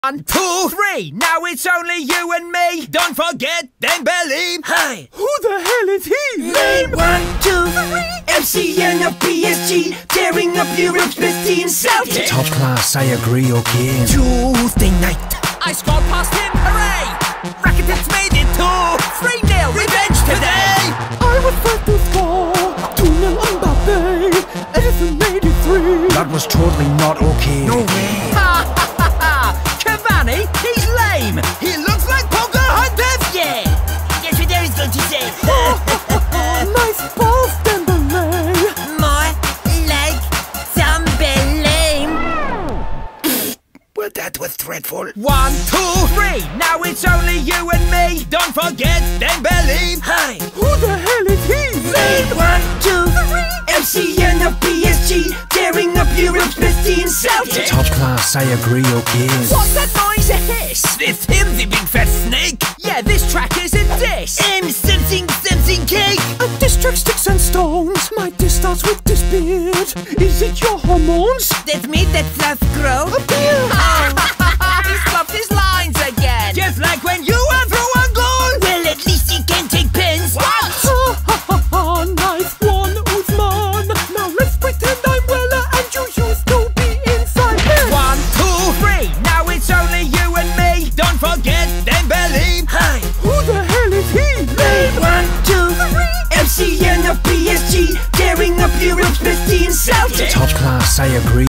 1, 2, 3, now it's only you and me. Don't forget, then believe. Hi, Who the hell is he? name 1, 2, 3, MCN of PSG, tearing up Europe's best team, Celtic. Top class, I agree, okay. Tuesday night, I scored past him, hooray! Rakitic's made it 2-3-0, revenge today! I was first to score, 2-0 Mbappe, Edison made it 3. That was totally not okay. no way. Ha ha ha ha! Cavani, he's lame! He looks like Pocahontas! Yeah, that's what I was going to say. Nice balls, Dembele. More like some lame. Well, that was dreadful. 1, 2, 3, now it's only you and me. Don't forget, then believe. Hi, Who the hell is he? name 1, 2, 3, MCN of PSG, tearing up Europe's best team, Celtic. Top class, I agree, okay. What's that noise a hiss? It's him, the big fat snake. Yeah, this track is a diss. Something cake. A diss track, sticks and stones. My diss starts with this beard. Is it your hormones? That's me that fluff grow. A beard. He's fluffed his lines again. Just like when you were through a goal. Well, at least he can take pens. What? Ha ha ha ha, nice one, Usman. Now let's pretend I'm Weller and you used to be inside there. 1, 2, 3, now it's only you and me. Don't forget, then believe. Hi, Who the hell is he? name 1, 2, MCN of PSG, tearing up Europe's best team, Celtic. Top class, I agree.